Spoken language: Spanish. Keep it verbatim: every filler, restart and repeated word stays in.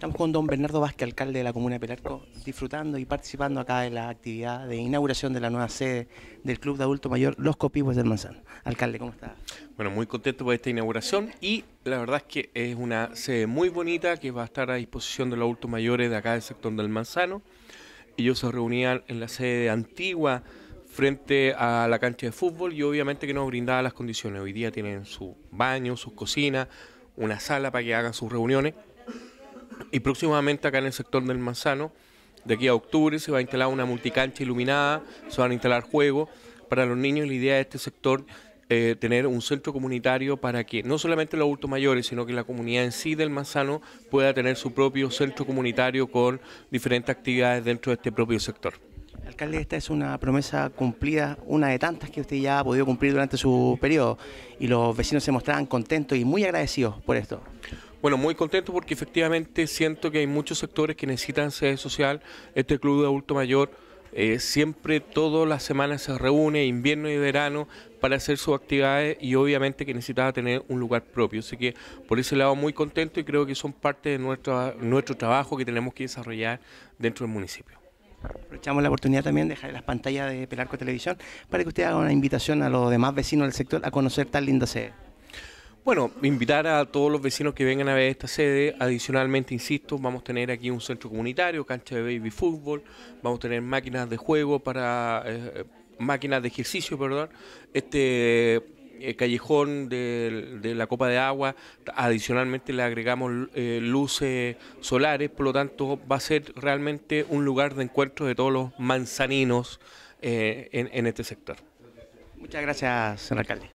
Estamos con don Bernardo Vázquez, alcalde de la comuna de Pelarco, disfrutando y participando acá en la actividad de inauguración de la nueva sede del Club de Adulto Mayor Los Copihue del Manzano. Alcalde, ¿cómo está? Bueno, muy contento por esta inauguración y la verdad es que es una sede muy bonita que va a estar a disposición de los adultos mayores de acá del sector del Manzano. Ellos se reunían en la sede antigua frente a la cancha de fútbol y obviamente que nos brindaba las condiciones. Hoy día tienen su baño, sus cocinas, una sala para que hagan sus reuniones. Y próximamente acá en el sector del Manzano, de aquí a octubre, se va a instalar una multicancha iluminada, se van a instalar juegos para los niños. La idea de este sector eh, tener un centro comunitario para que no solamente los adultos mayores, sino que la comunidad en sí del Manzano pueda tener su propio centro comunitario con diferentes actividades dentro de este propio sector. Alcalde, esta es una promesa cumplida, una de tantas que usted ya ha podido cumplir durante su periodo y los vecinos se mostraban contentos y muy agradecidos por esto. Bueno, muy contento porque efectivamente siento que hay muchos sectores que necesitan sede social. Este club de adulto mayor eh, siempre todas las semanas se reúne, invierno y verano, para hacer sus actividades y obviamente que necesitaba tener un lugar propio. Así que por ese lado muy contento y creo que son parte de nuestro, nuestro trabajo que tenemos que desarrollar dentro del municipio. Aprovechamos la oportunidad también de dejar las pantallas de Pelarco Televisión para que usted haga una invitación a los demás vecinos del sector a conocer tan linda sede. Bueno, invitar a todos los vecinos que vengan a ver esta sede. Adicionalmente, insisto, vamos a tener aquí un centro comunitario, cancha de baby fútbol, vamos a tener máquinas de juego para, eh, máquinas de ejercicio, perdón, este eh, callejón de, de la copa de agua. Adicionalmente le agregamos eh, luces solares, por lo tanto va a ser realmente un lugar de encuentro de todos los manzaninos eh, en, en este sector. Muchas gracias, señor alcalde.